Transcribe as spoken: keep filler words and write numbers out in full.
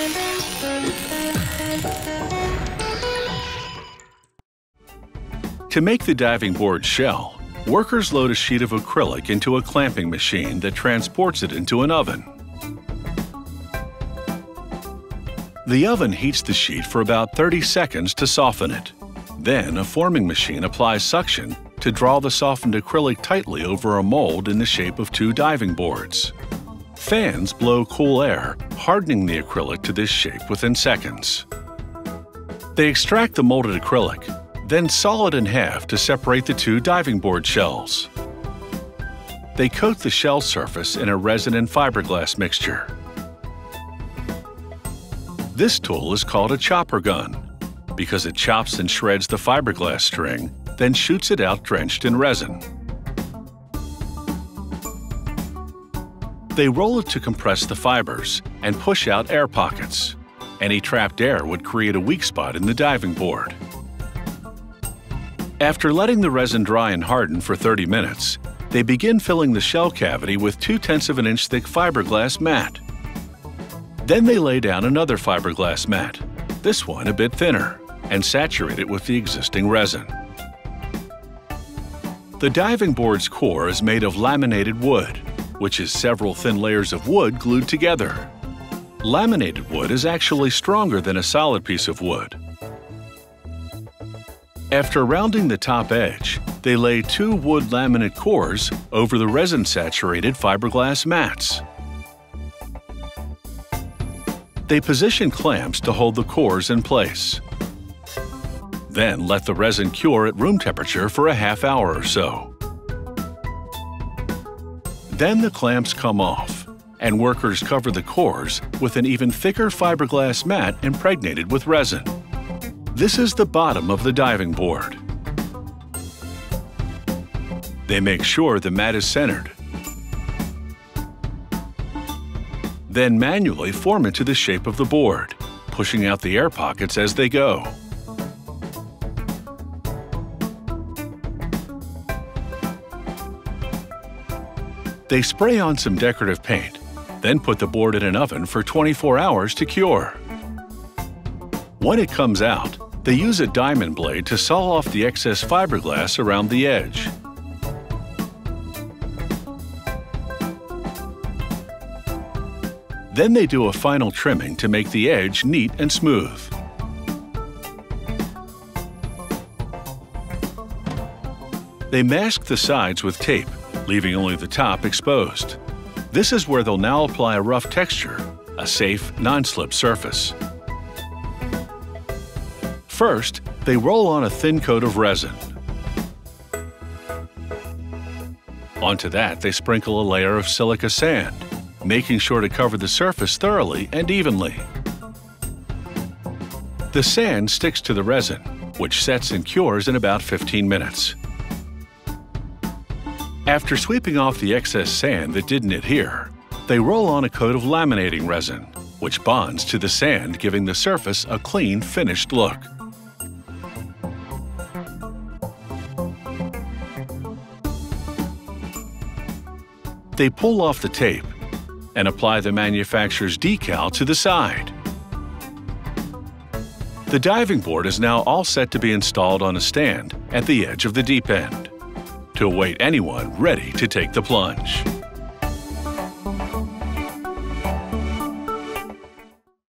To make the diving board shell, workers load a sheet of acrylic into a clamping machine that transports it into an oven. The oven heats the sheet for about thirty seconds to soften it. Then a forming machine applies suction to draw the softened acrylic tightly over a mold in the shape of two diving boards. Fans blow cool air, hardening the acrylic to this shape within seconds. They extract the molded acrylic, then saw it in half to separate the two diving board shells. They coat the shell surface in a resin and fiberglass mixture. This tool is called a chopper gun because it chops and shreds the fiberglass string, then shoots it out drenched in resin. They roll it to compress the fibers and push out air pockets. Any trapped air would create a weak spot in the diving board. After letting the resin dry and harden for thirty minutes, they begin filling the shell cavity with two tenths of an inch thick fiberglass mat. Then they lay down another fiberglass mat, this one a bit thinner, and saturate it with the existing resin. The diving board's core is made of laminated wood, which is several thin layers of wood glued together. Laminated wood is actually stronger than a solid piece of wood. After rounding the top edge, they lay two wood laminate cores over the resin-saturated fiberglass mats. They position clamps to hold the cores in place. Then let the resin cure at room temperature for a half hour or so. Then the clamps come off, and workers cover the cores with an even thicker fiberglass mat impregnated with resin. This is the bottom of the diving board. They make sure the mat is centered. Then manually form it to the shape of the board, pushing out the air pockets as they go. They spray on some decorative paint, then put the board in an oven for twenty-four hours to cure. When it comes out, they use a diamond blade to saw off the excess fiberglass around the edge. Then they do a final trimming to make the edge neat and smooth. They mask the sides with tape, leaving only the top exposed. This is where they'll now apply a rough texture, a safe, non-slip surface. First, they roll on a thin coat of resin. Onto that, they sprinkle a layer of silica sand, making sure to cover the surface thoroughly and evenly. The sand sticks to the resin, which sets and cures in about fifteen minutes. After sweeping off the excess sand that didn't adhere, they roll on a coat of laminating resin, which bonds to the sand, giving the surface a clean, finished look. They pull off the tape and apply the manufacturer's decal to the side. The diving board is now all set to be installed on a stand at the edge of the deep end to await anyone ready to take the plunge.